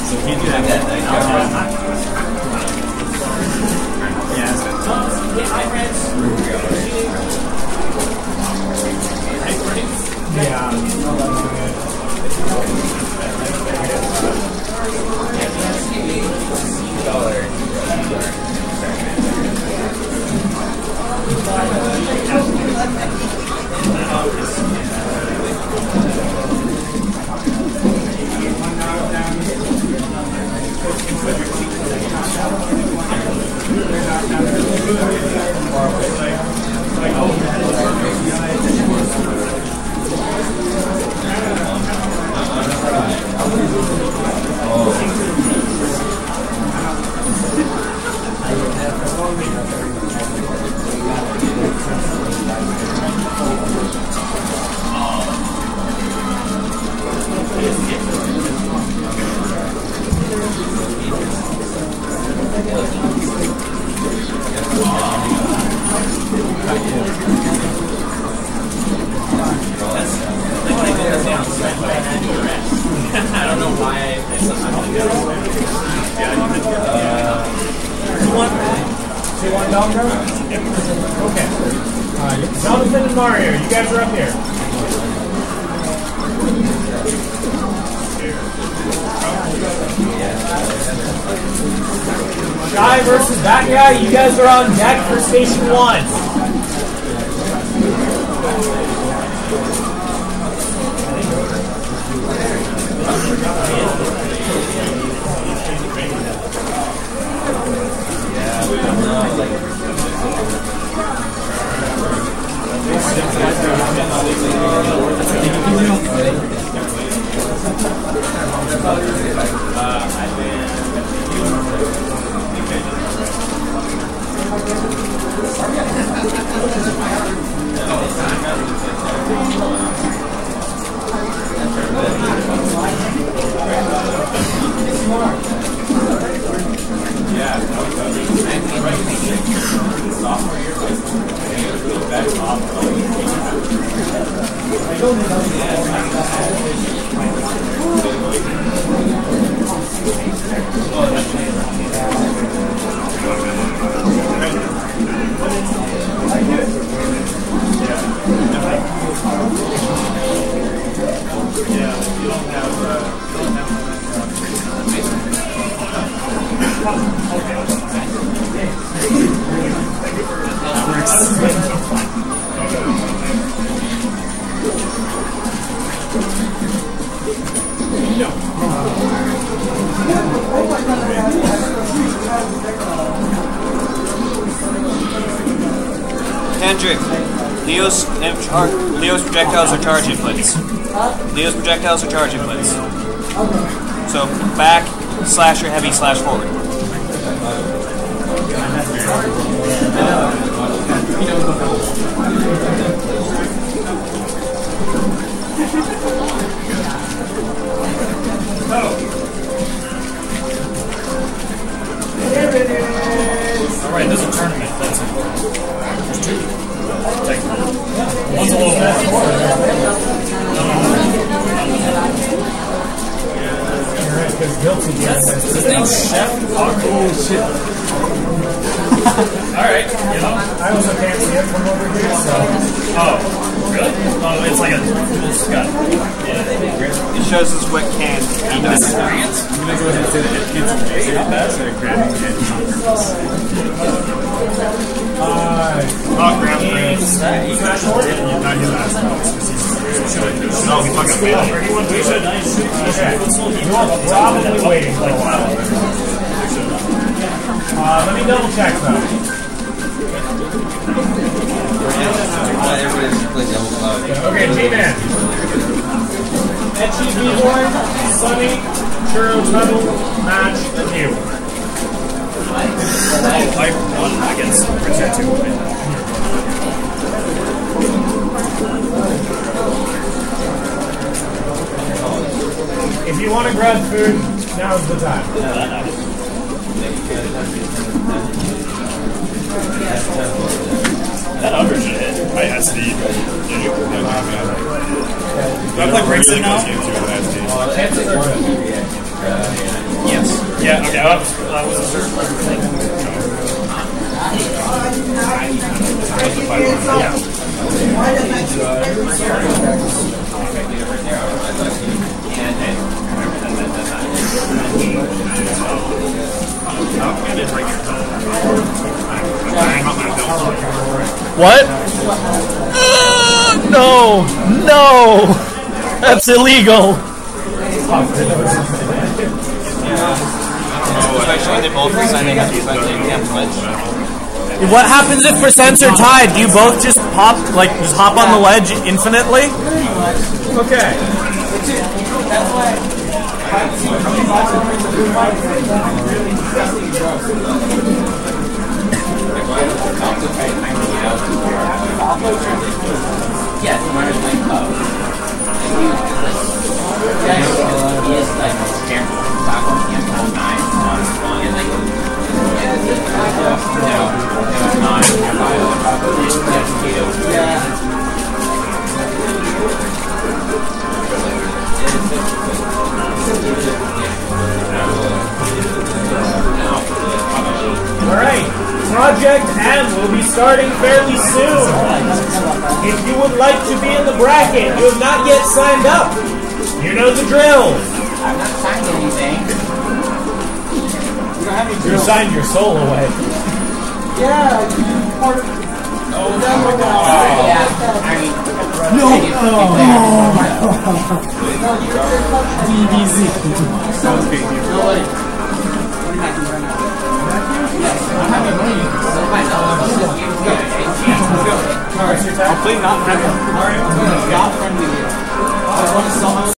So if you do that, I don't know why I sometimes do You want Domino? Okay. Jonathan and Mario, you guys are up here. Shy versus that guy, you guys are on deck for Station 1. Hendrick, Leo's projectiles are charge inputs. Leo's projectiles are charge inputs. So back, slasher, heavy, slash forward. There it is! Alright, there's a tournament. That's important. There's two. Technically. One's a little more. His name's Chef. Oh, shit. Alright, you know. I also can't see it from over here, so. Oh, really? Oh, it's like a little Scott. It shows us what can be done. I'm gonna go ahead and say that kids in Jason are bad, so they're grabbing it on purpose. Grab friends. Smash Forward? Not his ass, because he's No, he fucking failed. Okay. You're probably waiting for a while. Let me double check though. Okay, G-Man. Etchy, B-Boy, Sunny, Churro, Tuttle, Match, and you. I won against Richard 2. If you want to grab food, now's the time. That other shit. I SD. Do I play Brixton now? Chances are good. Yeah, that was a certain thing. What? No! No! That's illegal! Especially they both decide they have to can't pledge. What happens if percents are tied? Do you both just hop, like, just hop on the ledge infinitely? Okay. Alright, Project M will be starting fairly soon. If you would like to be in the bracket, you have not yet signed up. You know the drill. I've not signed anything. You signed your soul away. Yeah, I mean, Hopefully not friendly. not friendly.